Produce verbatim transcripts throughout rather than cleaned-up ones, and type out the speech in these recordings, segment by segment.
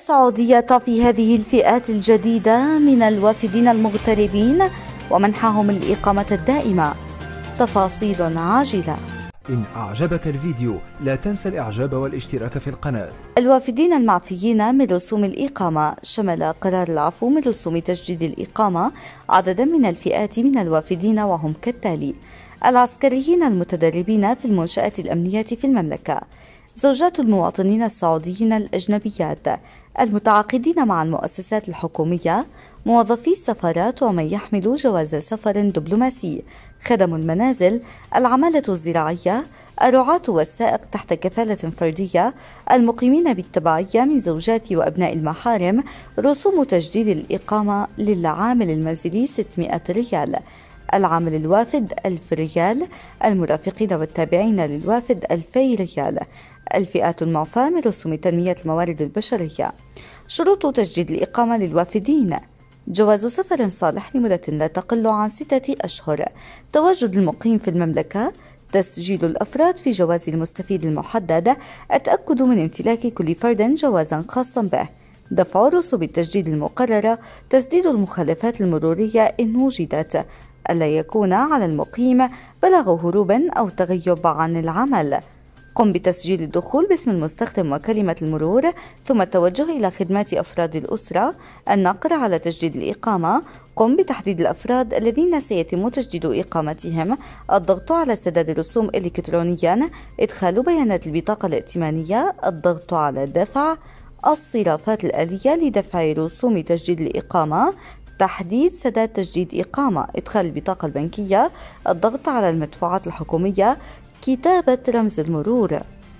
السعودية تعفي هذه الفئات الجديدة من الوافدين المغتربين ومنحهم الإقامة الدائمة. تفاصيل عاجلة. إن أعجبك الفيديو لا تنسى الإعجاب والاشتراك في القناة. الوافدين المعفيين من رسوم الإقامة. شمل قرار العفو من رسوم تجديد الإقامة عددا من الفئات من الوافدين، وهم كالتالي: العسكريين المتدربين في المنشآت الأمنية في المملكة، زوجات المواطنين السعوديين الأجنبيات، المتعاقدين مع المؤسسات الحكومية، موظفي السفارات ومن يحمل جواز سفر دبلوماسي، خدم المنازل، العمالة الزراعية، الرعاة والسائق تحت كفالة فردية، المقيمين بالتبعية من زوجات وأبناء المحارم. رسوم تجديد الإقامة للعامل المنزلي ستمائة ريال، العامل الوافد ألف ريال، المرافقين والتابعين للوافد ألفي ريال. الفئات المعفاة من رسوم تنمية الموارد البشرية. شروط تجديد الإقامة للوافدين: جواز سفر صالح لمدة لا تقل عن ستة أشهر، تواجد المقيم في المملكة، تسجيل الأفراد في جواز المستفيد المحدد، التأكد من امتلاك كل فرد جوازا خاصا به، دفع رسوم التجديد المقررة، تسديد المخالفات المرورية إن وجدت، ألا يكون على المقيم بلاغ هروب أو تغيب عن العمل. قم بتسجيل الدخول باسم المستخدم وكلمة المرور، ثم التوجه إلى خدمات أفراد الأسرة. النقر على تجديد الإقامة: قم بتحديد الأفراد الذين سيتم تجديد إقامتهم، الضغط على سداد الرسوم إلكترونيا، إدخال بيانات البطاقة الائتمانية، الضغط على دفع، الصرافات الآلية لدفع رسوم تجديد الإقامة، تحديد سداد تجديد إقامة، إدخال البطاقة البنكية، الضغط على المدفوعات الحكومية، كتابة رمز المرور.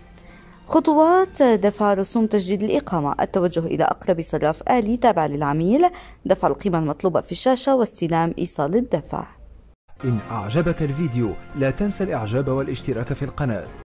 خطوات دفع رسوم تجديد الإقامة: التوجه إلى أقرب صراف آلي تابع للعميل، دفع القيمة المطلوبة في الشاشة واستلام إيصال الدفع. إن أعجبك الفيديو لا تنسى الإعجاب والاشتراك في القناة.